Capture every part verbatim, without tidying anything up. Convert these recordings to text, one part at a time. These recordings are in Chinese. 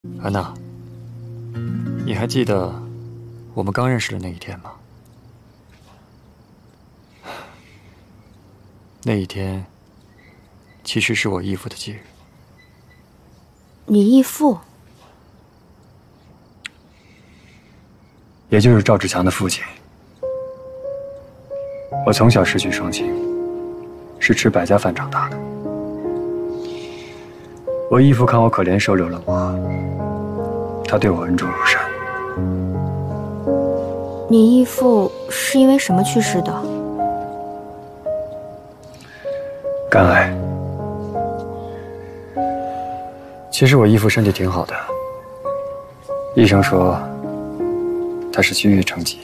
安娜，你还记得我们刚认识的那一天吗？那一天，其实是我义父的忌日。 你义父？ 也就是赵志强的父亲。我从小失去双亲，是吃百家饭长大的。我义父看我可怜，收留了我，他对我恩重如山。 你义父是因为什么去世的？ 肝癌。其实我义父身体挺好的，医生说他是须臾成疾。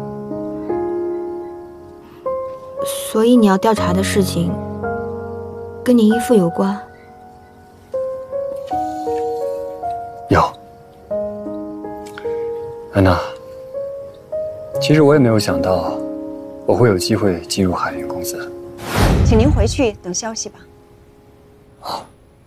所以你要调查的事情跟你义父有关？ 有。安娜，其实我也没有想到我会有机会进入海运公司。 请您回去等消息吧。 好。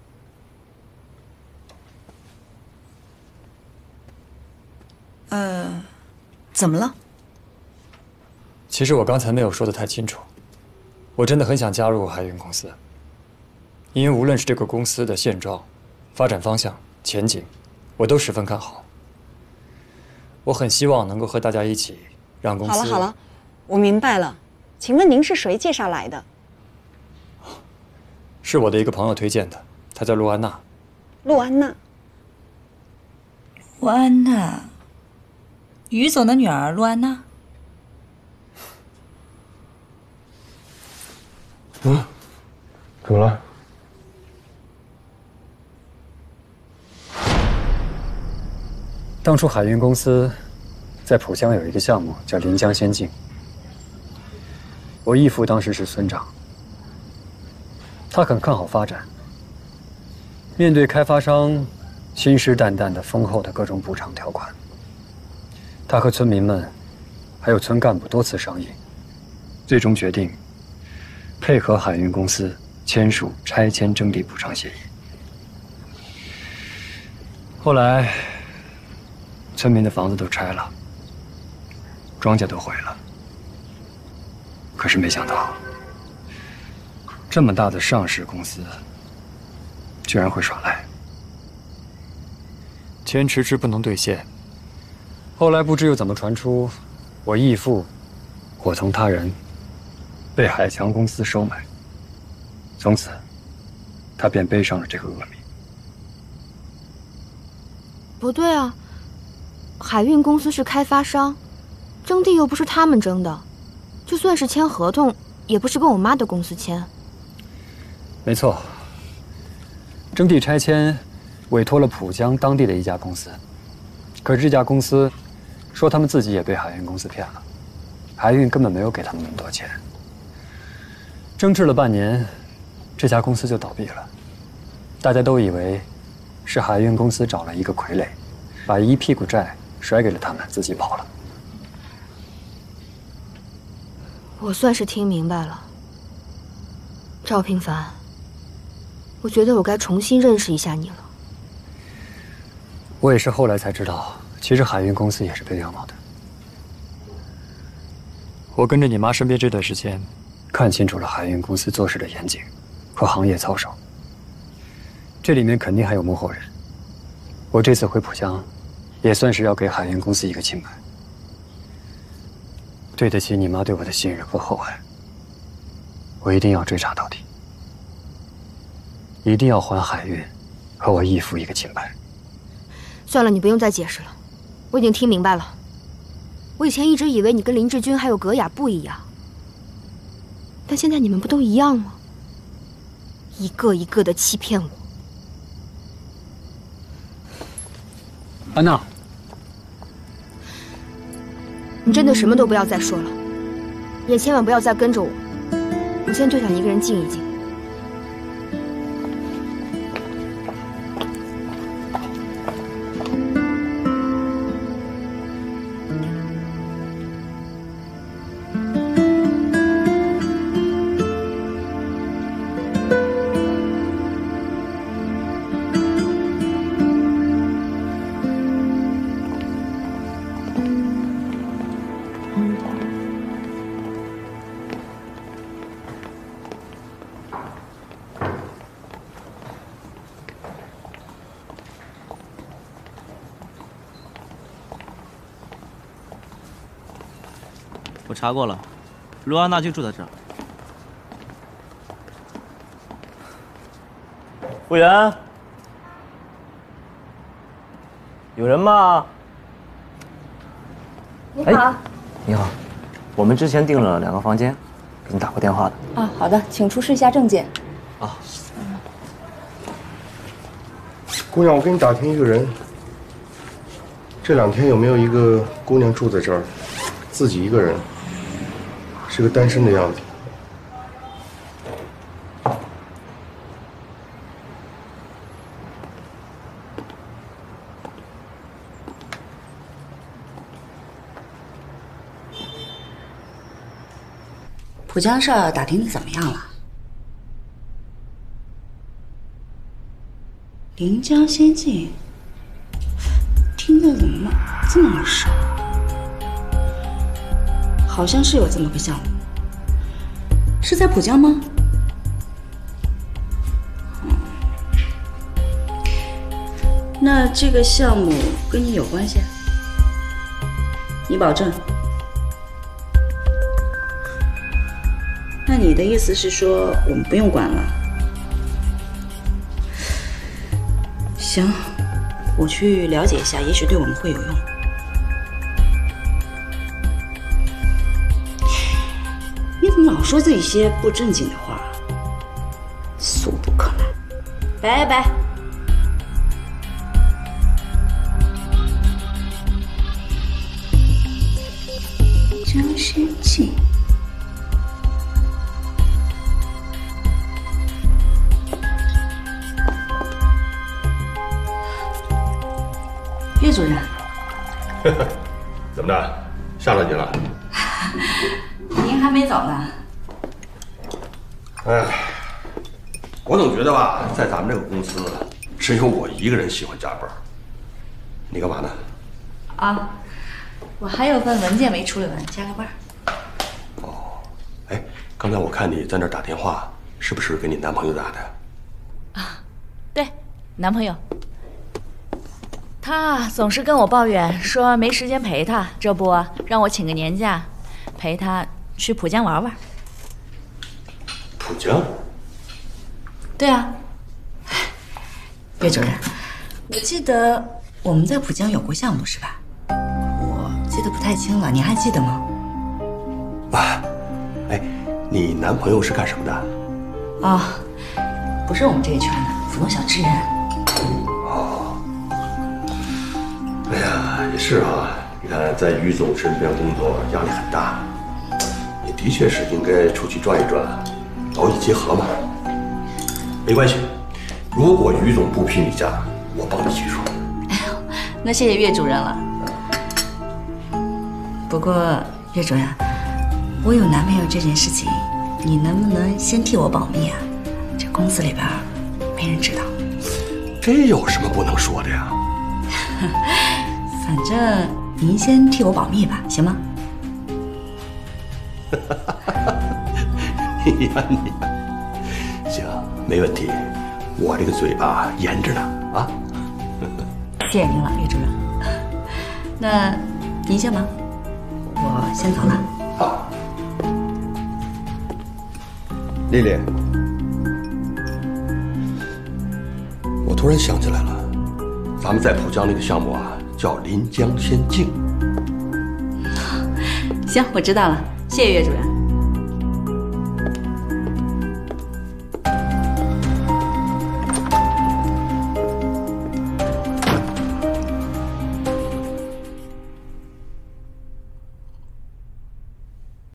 呃，怎么了？ 其实我刚才没有说得太清楚，我真的很想加入海运公司，因为无论是这个公司的现状、发展方向、前景，我都十分看好。我很希望能够和大家一起让公司…… 好了好了，我明白了。请问您是谁介绍来的？ 是我的一个朋友推荐的，她叫陆安娜。 陆安娜。 陆安娜，于总的女儿陆安娜。 嗯，怎么了？当初海运公司在浦江有一个项目叫临江仙境，我义父当时是村长，他很看好发展。面对开发商信誓旦旦的丰厚的各种补偿条款，他和村民们还有村干部多次商议，最终决定配合海运公司签署拆迁征地补偿协议。后来，村民的房子都拆了，庄稼都毁了。可是没想到，这么大的上市公司，居然会耍赖。钱迟迟不能兑现，后来不知又怎么传出，我义父伙同他人被海强公司收买，从此他便背上了这个恶名。 不对啊，海运公司是开发商，征地又不是他们征的，就算是签合同，也不是跟我妈的公司签。 没错，征地拆迁委托了浦江当地的一家公司，可是这家公司说他们自己也被海运公司骗了，海运根本没有给他们那么多钱。争执了半年，这家公司就倒闭了。大家都以为是海运公司找了一个傀儡，把一屁股债甩给了他们，自己跑了。 我算是听明白了，赵平凡，我觉得我该重新认识一下你了。 我也是后来才知道，其实海运公司也是被冤枉的。我跟着你妈身边这段时间，看清楚了海运公司做事的严谨和行业操守，这里面肯定还有幕后人。我这次回浦江，也算是要给海运公司一个清白，对得起你妈对我的信任和厚爱。我一定要追查到底，一定要还海运和我义父一个清白。 算了，你不用再解释了，我已经听明白了。我以前一直以为你跟林志军还有葛雅不一样，但现在你们不都一样吗？一个一个的欺骗我。 安娜， 你真的什么都不要再说了，也千万不要再跟着我。我现在就想一个人静一静。 我查过了，卢安娜就住在这儿。 服务员，有人吗？ 你好、哎， 你好，我们之前订了两个房间，给你打过电话的。 啊，好的，请出示一下证件。 啊。 姑娘，我给你打听一个人，这两天有没有一个姑娘住在这儿，自己一个人，是个单身的样子。 浦江事儿打听的怎么样了？临江仙境，听着怎么这么耳熟？好像是有这么个项目，是在浦江吗？嗯，那这个项目跟你有关系？你保证？那你的意思是说我们不用管了？行，我去了解一下，也许对我们会有用。你怎么老说这些不正经的话？俗不可耐！拜拜。江仙境。岳主任， 怎么的，吓着你了？ 您还没走呢。 哎，我总觉得吧，在咱们这个公司，只有我一个人喜欢加班。你干嘛呢？ 啊，我还有份文件没处理完，加个班。 哦，哎，刚才我看你在那儿打电话，是不是给你男朋友打的？ 啊，对，男朋友。他总是跟我抱怨说没时间陪他，这不让我请个年假，陪他去浦江玩玩。 浦江？ 对啊。岳主任，我记得我们在浦江有过项目是吧？我记得不太清了，您还记得吗？ 啊，哎，你男朋友是干什么的？ 啊、哦，不是我们这一圈的，普通小职员。 哦。哎呀，也是啊，你看在于总身边工作压力很大，你的确是应该出去转一转，劳逸结合嘛。没关系，如果于总不批你假，我帮你去说。 哎呦，那谢谢岳主任了。不过岳主任，我有男朋友这件事情，你能不能先替我保密啊？这公司里边没人知道。 这有什么不能说的呀？ 反正您先替我保密吧，行吗？ 你呀你呀，行，没问题。我这个嘴巴严着呢啊！ 谢谢您了，岳主任。那您先忙，我先走了。 好。丽丽，我突然想起来了，咱们在浦江那个项目啊，叫临江仙境。 行，我知道了，谢谢岳主任。